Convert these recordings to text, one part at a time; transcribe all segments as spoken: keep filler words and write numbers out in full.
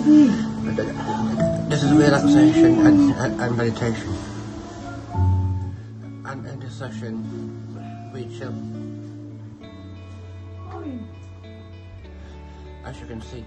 This is relaxation and, and, and meditation. And in this session, we chill. As you can see.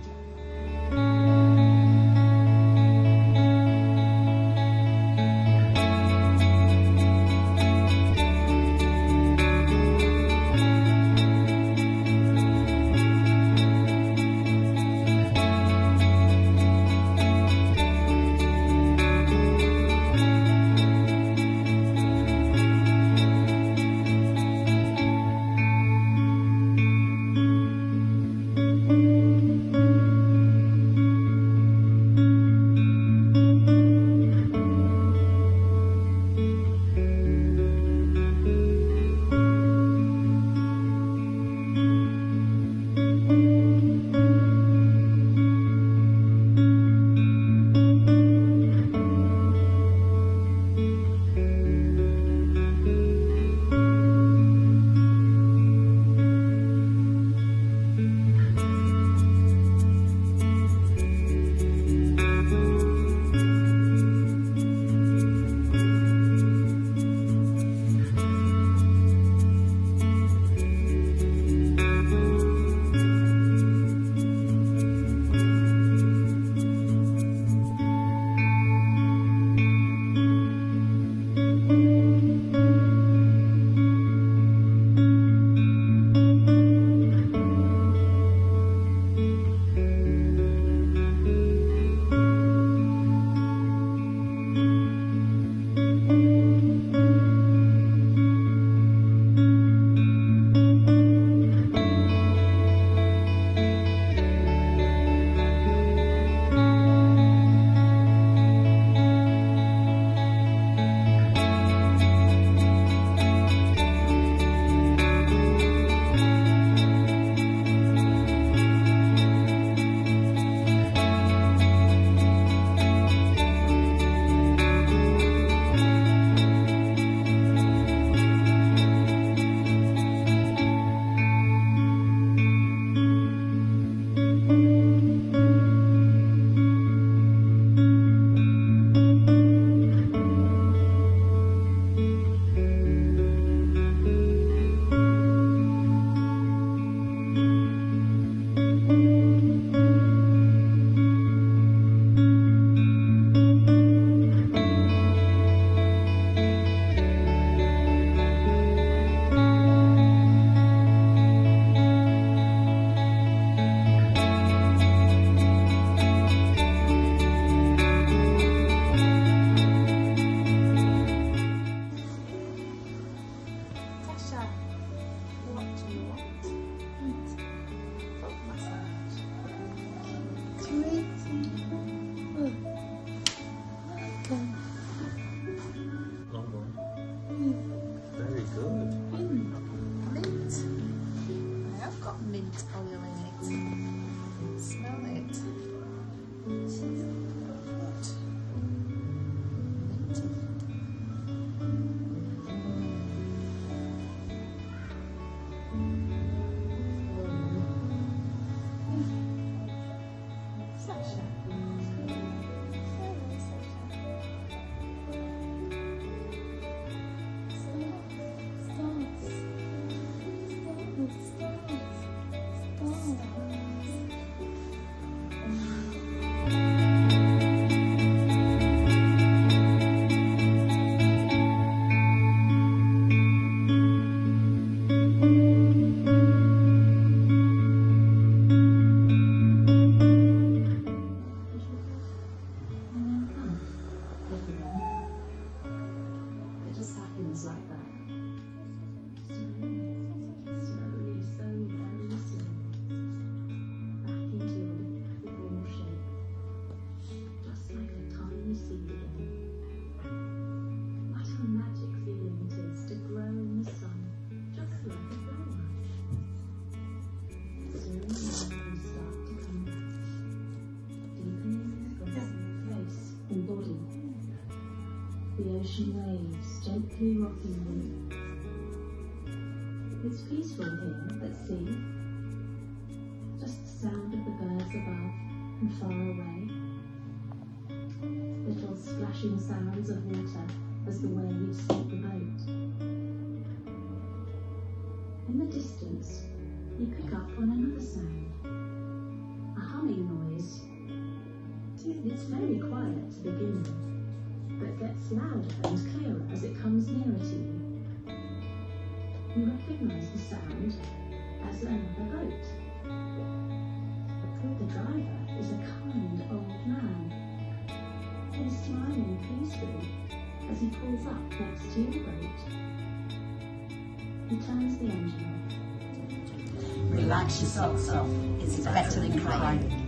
Mint oil in it. Smell it. The ocean waves gently rocking you. It's peaceful here at sea. Just the sound of the birds above and far away. splashing sounds of water as the waves hit the boat. In the distance, you pick up on another sound, a humming noise. It's very quiet to begin with, but gets louder and clearer as it comes nearer to you. You recognise the sound as another boat. The driver is a kind old man. He's smiling peacefully as he pulls up next to your boat. He turns the engine off. Relax your socks off. It's better than crying.